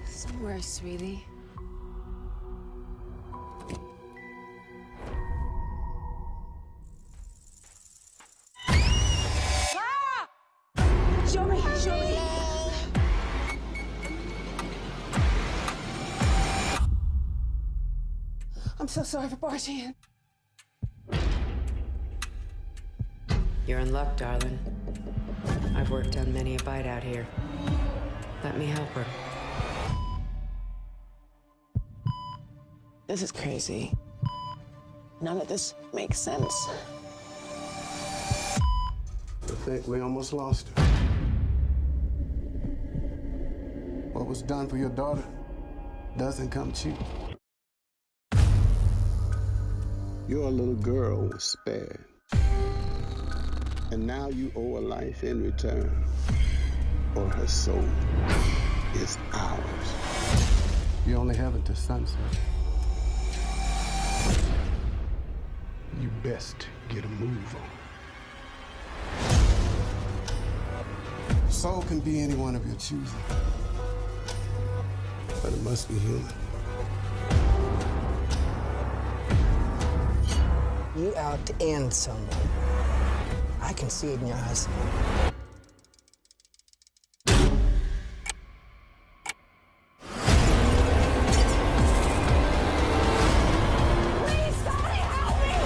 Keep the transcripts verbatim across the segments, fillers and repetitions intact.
Somewhere, sweetie. Ah! Show me, show me. I'm so sorry for barging in. You're in luck, darling. I've worked on many a bite out here. Let me help her. This is crazy. None of this makes sense. I think we almost lost her. What was done for your daughter doesn't come cheap. Your little girl was spared. And now you owe a life in return, or her soul is ours. You only have until sunset. You best get a move on. Soul can be any one of your choosing, but it must be human. You out to end someone. I can see it in your eyes. Please, somebody help me!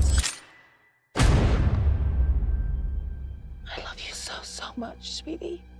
I love you so, so much, sweetie.